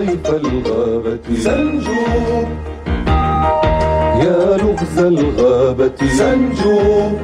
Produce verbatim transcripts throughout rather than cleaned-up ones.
ضيف الغابة سنجوب، يا لغز الغابة سنجوب،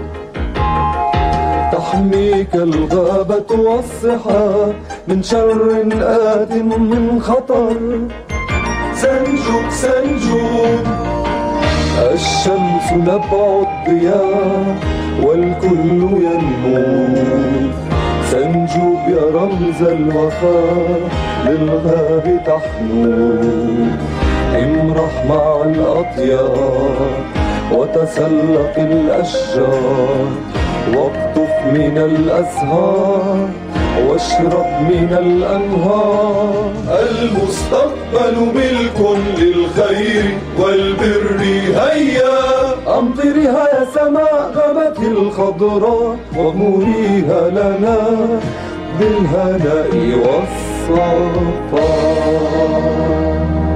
تحميك الغابة والصحة من شر آت من خطر. سنجوب سنجوب، الشمس نبع الضياء والكل ينمو. سنجوب يا رمز الوفاء للغاب تحنو. امرح مع الأطيار وتسلق الأشجار، واقطف من الأزهار واشرب من الأنهار. المستقبل ملك للخير والبر، هيا أمطرها يا سماء غابتي الخضراء، ومريها لنا بالهناء والصفاء.